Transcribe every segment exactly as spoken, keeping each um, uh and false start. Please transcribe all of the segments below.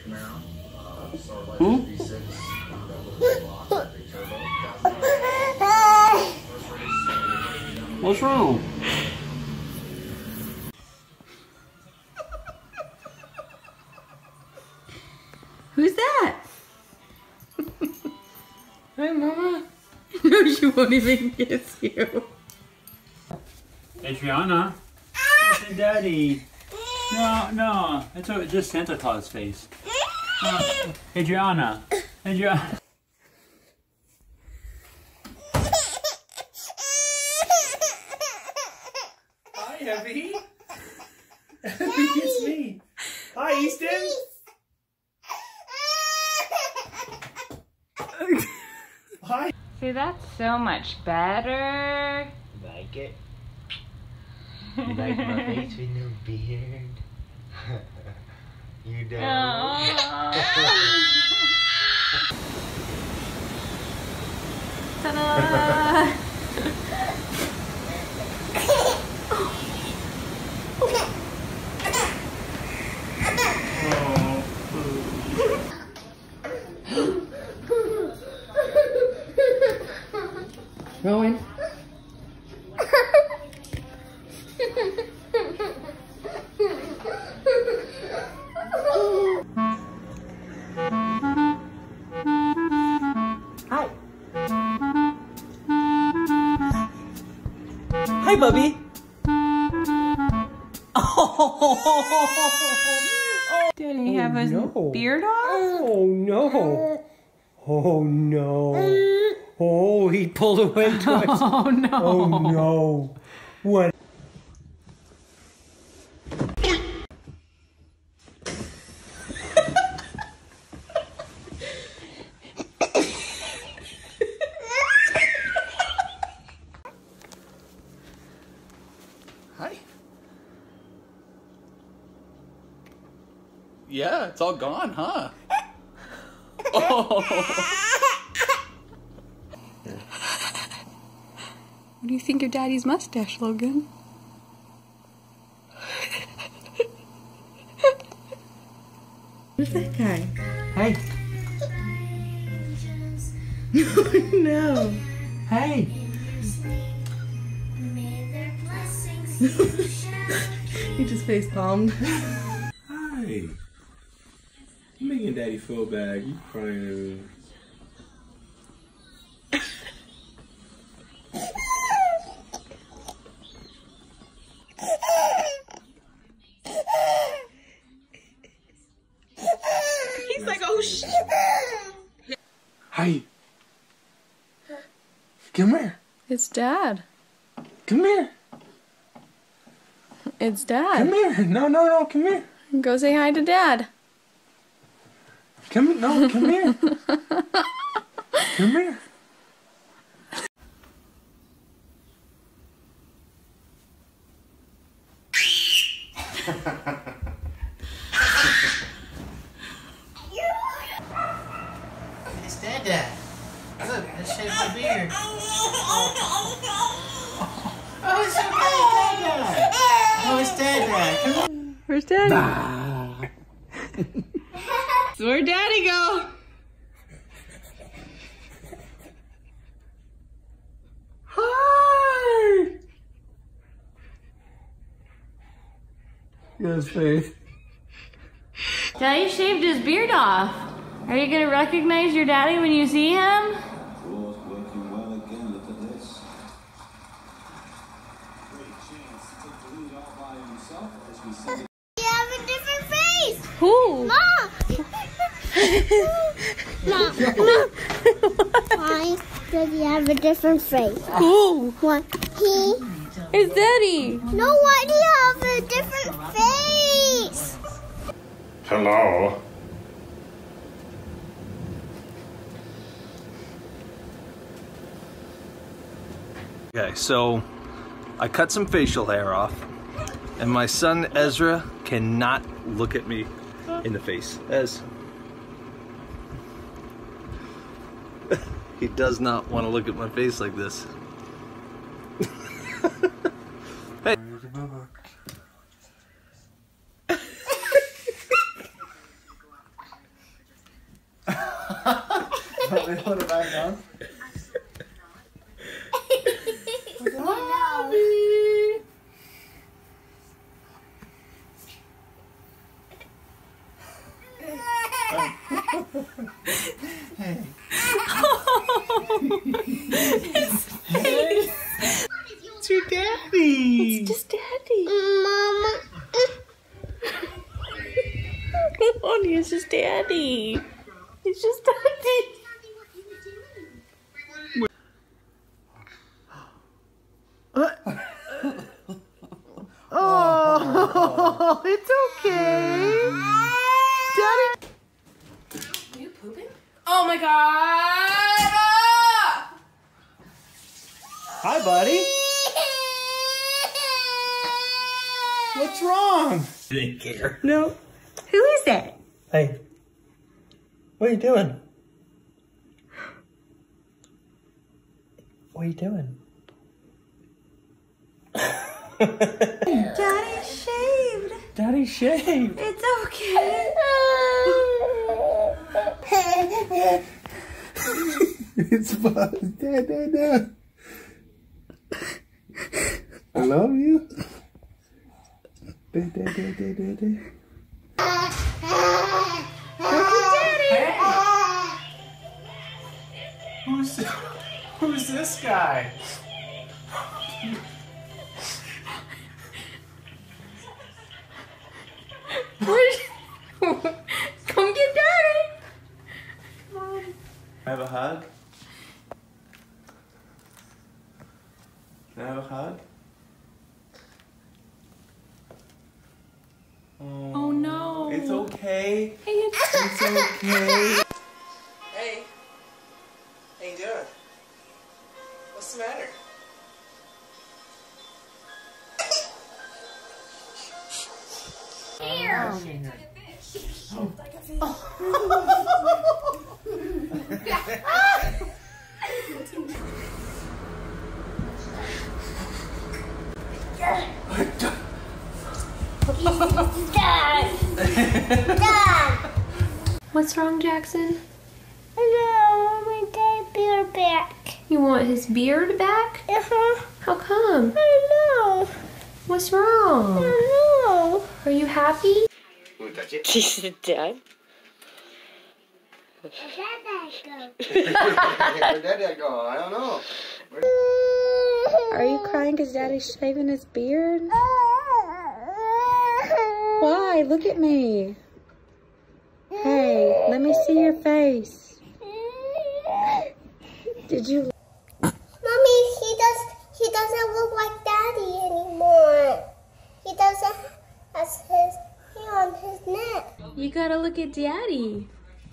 Hmm? What's wrong? Who's that? Hi, Mama. No, she won't even kiss you. Adriana. Hey, Daddy. No, no. It's a, just Santa Claus face. No. Adriana. Adriana. Hi, Evie. It's me. Hi, Easton. Hi. See, that's so much better. Like it? You like my face with no beard? You don't? Ta-da! Rowan. Hi. Hi, Bubby. Oh, Did he have his no. beard off? Oh no. Oh no. Oh, he pulled away twice. Oh no. Oh no. What? Hi. Yeah, it's all gone, huh? Oh. What do you think of Daddy's mustache, Logan? Who's that guy? Hey. No. Hey. He just face palmed. Hi. You making Daddy feel bad. You crying at me. He's like, oh shit. Hi. Come here. It's Dad. Come here. It's Dad. Come here. No, no, no. Come here. Go say hi to Dad. Come no. Come here. Come here. It's Dad Dad. Look, let's shave my beard. Oh, it's okay, Dad Dad. Oh, it's Dad Dad. Come on. Where's Daddy? So where'd Daddy go? Hi. Yes, face. Daddy shaved his beard off. Are you gonna recognize your daddy when you see him? Working well again, look at this. Great chance to take the lead all by himself as we see. You have a different face! Who? Mom! Mom, Mom! Why does he have a different face? Who? Why? He... It's Daddy. No, why do you have a different face? Hello. Okay, so I cut some facial hair off, and my son Ezra cannot look at me in the face. Ez. He does not want to look at my face like this. Hey. Want me to put it back down? Hey. It's your daddy. It's just Daddy. Mama. Come on, it's just Daddy. It's just Daddy. Oh, it's okay. Daddy. Are you pooping? Oh my God! Ah! Hi, buddy. What's wrong? Didn't care. No. Who is that? Hey. What are you doing? What are you doing? Daddy shaved. Daddy shaved. It's okay. It's Buzz. Dad, dad, dad. I love you. Dad, dad, dad, dad, dad, dad. Hey. Who's who's this guy? Come get Daddy. Have a hug? Can I have a hug? Oh, Oh no. It's okay. Hey, it's It's okay. Hey. How you doing? What's the matter? Dad. Dad. What's wrong, Jackson? I want my beer back. You want his beard back? Uh-huh. How come? I know. What's wrong? I know. Are you happy? Wanna touch it? Jesus, Dad. Where'd that go? Where'd Daddy go? I don't know. Are you crying because Daddy's shaving his beard? Why? Look at me. Hey, let me see your face. Did you? Mommy, he does. He doesn't look like Daddy anymore. He doesn't have his hair on his neck. You gotta look at Daddy.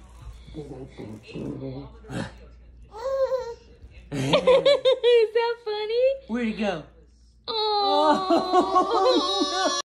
Is that funny? Where'd he go? Oh.